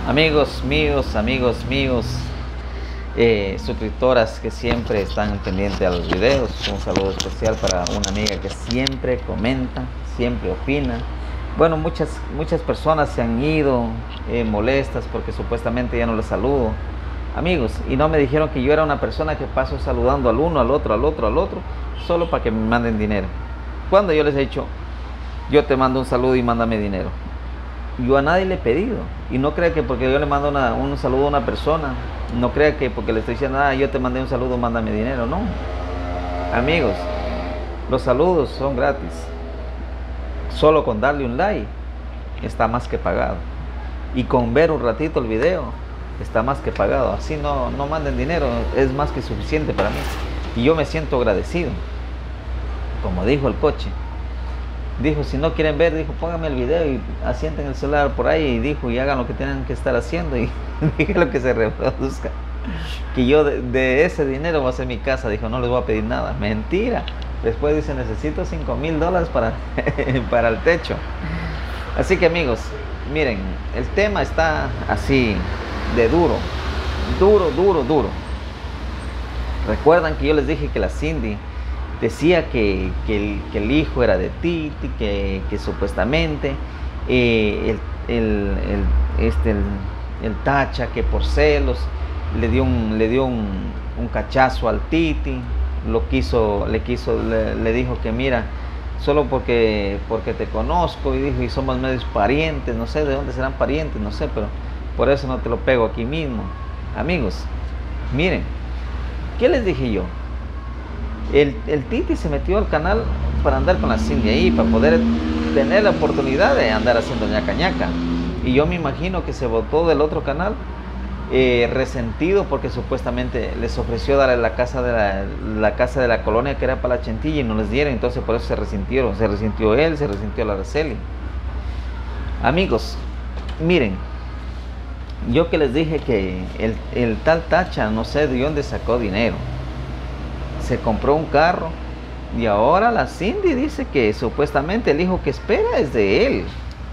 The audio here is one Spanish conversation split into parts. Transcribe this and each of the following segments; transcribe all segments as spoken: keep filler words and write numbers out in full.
Amigos míos, amigos míos, eh, suscriptoras que siempre están pendientes a los videos, un saludo especial para una amiga que siempre comenta, siempre opina. Bueno, muchas, muchas personas se han ido eh, molestas porque supuestamente ya no les saludo. Amigos, y no me dijeron que yo era una persona que paso saludando al uno, al otro, al otro, al otro, solo para que me manden dinero. Cuando yo les he dicho, yo te mando un saludo y mándame dinero. Yo a nadie le he pedido. Y no crea que porque yo le mando una, un saludo a una persona, no crea que porque le estoy diciendo, ah, yo te mandé un saludo, mándame dinero. No. Amigos, los saludos son gratis. Solo con darle un like está más que pagado. Y con ver un ratito el video está más que pagado. Así no, no manden dinero, es más que suficiente para mí. Y yo me siento agradecido. Como dijo el coche. Dijo, si no quieren ver, dijo, pónganme el video y asienten el celular por ahí, y dijo, y hagan lo que tienen que estar haciendo y dije lo que se reproduzca. Que yo de, de ese dinero voy a hacer mi casa, dijo, no les voy a pedir nada. Mentira. Después dice, necesito cinco mil dólares para, para el techo. Así que amigos, miren, el tema está así de duro, duro, duro, duro. Recuerdan que yo les dije que la Cindy decía que, que, el, que el hijo era de Titi, que, que supuestamente eh, el, el, el, este, el, el Tacha, que por celos le dio un, le dio un, un cachazo al Titi, lo quiso, le quiso, le, le dijo que mira, solo porque, porque te conozco, y dijo, y somos medios parientes, no sé de dónde serán parientes, no sé, pero por eso no te lo pego aquí mismo. Amigos, miren, ¿qué les dije yo? El, el Titi se metió al canal para andar con la Cindy ahí, para poder tener la oportunidad de andar haciendo ñaca ñaca. Y yo me imagino que se botó del otro canal eh, resentido porque supuestamente les ofreció darle la casa de la, la casa de la colonia que era para la Chentilla y no les dieron, entonces por eso se resintieron. Se resintió él, se resintió la Araceli. Amigos, miren, yo que les dije que el, el tal Tacha no sé de dónde sacó dinero. Se compró un carro y ahora la Cindy dice que supuestamente el hijo que espera es de él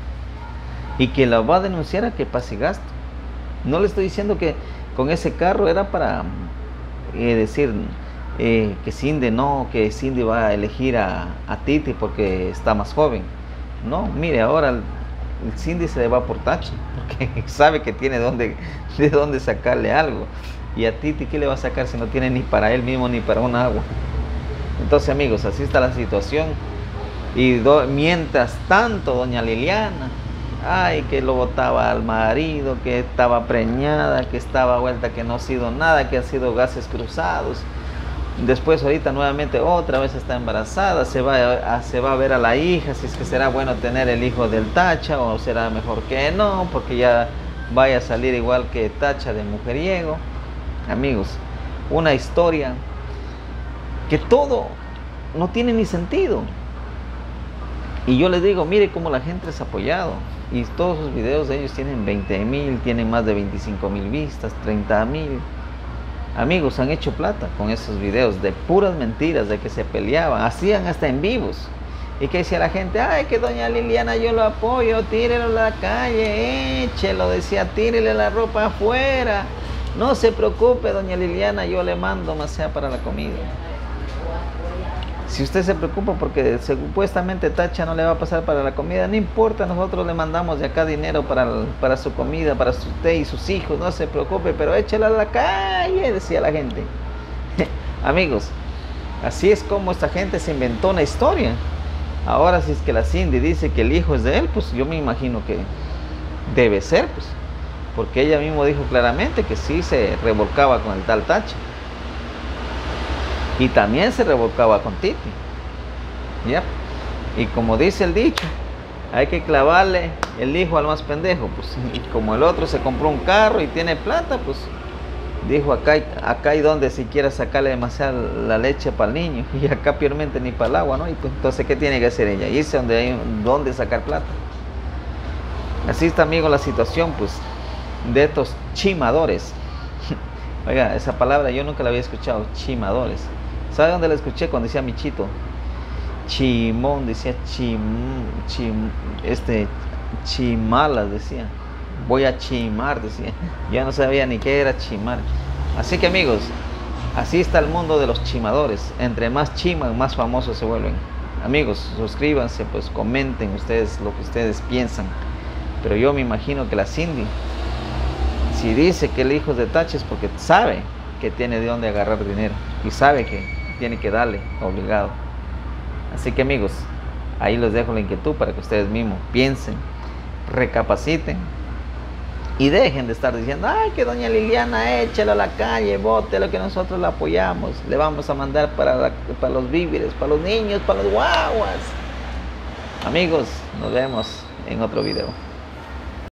y que la va a denunciar a que pase gasto. No le estoy diciendo que con ese carro era para eh, decir eh, que Cindy no, que Cindy va a elegir a, a Titi porque está más joven. No, mire, ahora el, el Cindy se le va por Tacha porque sabe que tiene dónde, de dónde sacarle algo. Y a Titi, ¿qué le va a sacar si no tiene ni para él mismo ni para un agua? Entonces, amigos, así está la situación. Y do, mientras tanto, doña Liliana, ay, que lo botaba al marido, que estaba preñada, que estaba vuelta, que no ha sido nada, que ha sido gases cruzados. Después, ahorita nuevamente, otra vez está embarazada, se va, a, se va a ver a la hija, si es que será bueno tener el hijo del Tacha o será mejor que no, porque ya vaya a salir igual que Tacha de mujeriego. Amigos, una historia que todo no tiene ni sentido. Y yo les digo, mire cómo la gente es apoyado. Y todos sus videos de ellos tienen veinte mil, tienen más de veinticinco mil vistas, treinta mil. Amigos, han hecho plata con esos videos de puras mentiras, de que se peleaban, hacían hasta en vivos. Y que decía la gente, ay, que doña Liliana yo lo apoyo, tírelo a la calle, échelo, decía, tírele la ropa afuera. No se preocupe, doña Liliana, yo le mando más sea para la comida. Si usted se preocupa porque supuestamente Tacha no le va a pasar para la comida, no importa, nosotros le mandamos de acá dinero para, para su comida, para usted y sus hijos, no se preocupe, pero échela a la calle, decía la gente. Amigos, así es como esta gente se inventó una historia. Ahora, si es que la Cindy dice que el hijo es de él, pues yo me imagino que debe ser, pues. Porque ella misma dijo claramente que sí se revolcaba con el tal Tacha. Y también se revolcaba con Titi. ¿Ya? Y como dice el dicho, hay que clavarle el hijo al más pendejo. Pues, y como el otro se compró un carro y tiene plata, pues dijo, acá hay, acá hay donde siquiera sacarle demasiada la leche para el niño. Y acá peormente ni para el agua, ¿no? Y pues, entonces, ¿qué tiene que hacer ella? Irse donde hay donde sacar plata. Así está, amigo, la situación, pues, de estos chimadores. Oiga, esa palabra yo nunca la había escuchado, chimadores. ¿Sabe dónde la escuché? Cuando decía Michito. Chimón, decía chim, chim, este, chimalas, decía. voy a chimar, decía. Yo no sabía ni qué era chimar. Así que amigos, así está el mundo de los chimadores. Entre más chiman, más famosos se vuelven. Amigos, suscríbanse, pues comenten ustedes lo que ustedes piensan. Pero yo me imagino que la Cindy, si dice que el hijo es de Tacha, es porque sabe que tiene de dónde agarrar dinero y sabe que tiene que darle obligado. Así que amigos, ahí les dejo la inquietud para que ustedes mismos piensen, recapaciten y dejen de estar diciendo, ay, que doña Liliana, échela a la calle, bote lo que nosotros la apoyamos, le vamos a mandar para, la, para los víveres, para los niños, para los guaguas. Amigos, nos vemos en otro video.